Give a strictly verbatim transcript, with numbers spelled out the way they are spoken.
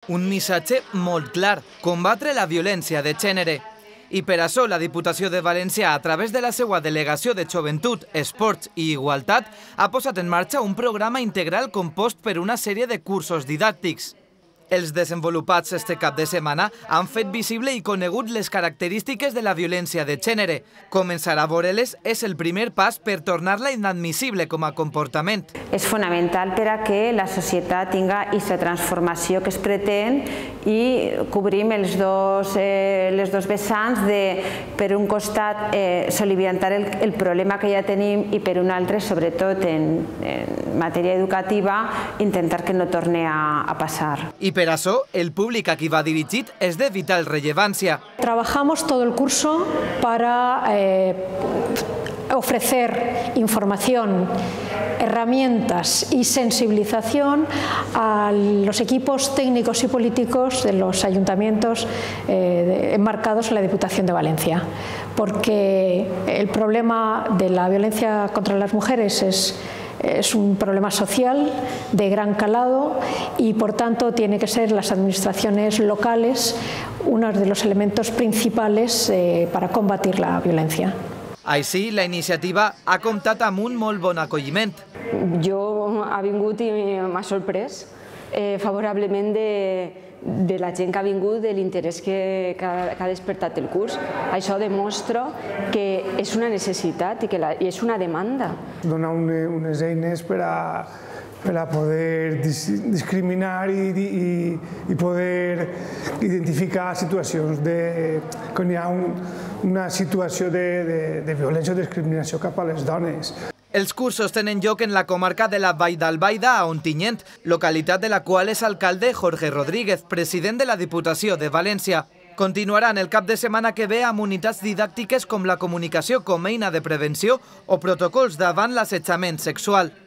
Un missatge molt clar: combatre la violència de gènere. I per això la Diputació de València, a través de la seva Delegació de Joventut, Esports i Igualtat, ha posat en marxa un programa integral compost per una sèrie de cursos didàctics. Els desenvolupats este cap de setmana han fet visible i conegut les característiques de la violència de gènere. Començar a veure-les és el primer pas per tornar-la inadmissible com a comportament. És fonamental per a que la societat tinga aquesta transformació que es pretén i cobrim els dos, eh, les dos vessants de, per un costat, eh, soliviantar el, el problema que ja tenim i per un altre, sobretot en, en matèria educativa, intentar que no torni a, a passar. I per això, el públic a qui va dirigit és de vital rellevància. Trabajamos todo el curso para eh, ofrecer información, herramientas y sensibilización a los equipos técnicos y políticos de los ayuntamientos eh, enmarcados en la Diputación de Valencia, porque el problema de la violencia contra las mujeres es Es un problema social de gran calado y, por tanto, tiene que ser las administraciones locales uno de los elementos principals eh, para combatir la violencia. Així, la iniciativa ha comptat amb un molt bon acolliment. Jo ha vingut i m'ha sorprès eh, favorablement de, de la gent que ha vingut, de l'interès que, que, ha, que ha despertat el curs. Això demostra que és una necessitat i que la, i és una demanda. Donar unes eines per a, per a poder discriminar i, i, i poder identificar situacions de, quan hi ha un, una situació de, de, de violència o discriminació cap a les dones. Els cursos tenen lloc en la comarca de la Vall d'Albaida, a Ontinyent, localitat de la qual és alcalde Jorge Rodríguez, president de la Diputació de València. Continuaran el cap de setmana que ve amb unitats didàctiques com la comunicació com a eina de prevenció o protocols davant l'assetjament sexual.